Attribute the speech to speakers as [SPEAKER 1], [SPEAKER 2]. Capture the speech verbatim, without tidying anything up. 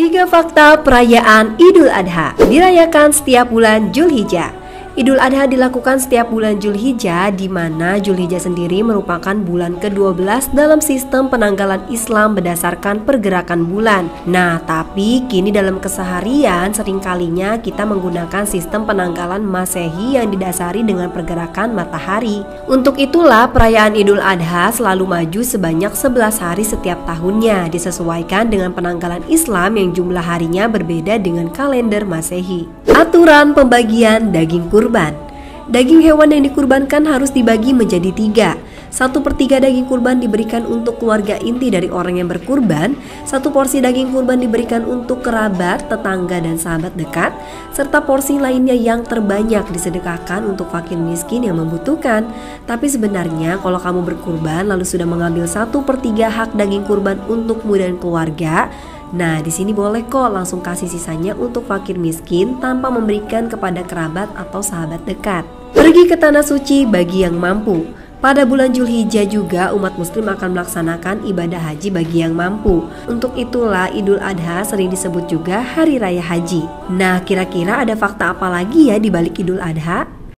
[SPEAKER 1] Tiga fakta perayaan Idul Adha dirayakan setiap bulan Zulhijjah. Idul Adha dilakukan setiap bulan Zulhijjah, di mana Zulhijjah sendiri merupakan bulan kedua belas dalam sistem penanggalan Islam berdasarkan pergerakan bulan. Nah, tapi kini dalam keseharian seringkalinya kita menggunakan sistem penanggalan Masehi yang didasari dengan pergerakan matahari. Untuk itulah perayaan Idul Adha selalu maju sebanyak sebelas hari setiap tahunnya, disesuaikan dengan penanggalan Islam yang jumlah harinya berbeda dengan kalender Masehi. Aturan pembagian daging kurban. Daging hewan yang dikurbankan harus dibagi menjadi tiga. Satu per tiga daging kurban diberikan untuk keluarga inti dari orang yang berkurban. Satu porsi daging kurban diberikan untuk kerabat, tetangga, dan sahabat dekat. Serta porsi lainnya yang terbanyak disedekahkan untuk fakir miskin yang membutuhkan. Tapi sebenarnya kalau kamu berkurban lalu sudah mengambil satu per tiga hak daging kurban untukmu dan keluarga, nah, di sini boleh kok langsung kasih sisanya untuk fakir miskin tanpa memberikan kepada kerabat atau sahabat dekat. Pergi ke tanah suci bagi yang mampu. Pada bulan Zulhijjah juga umat muslim akan melaksanakan ibadah haji bagi yang mampu. Untuk itulah Idul Adha sering disebut juga Hari Raya Haji. Nah, kira-kira ada fakta apa lagi ya di balik Idul Adha?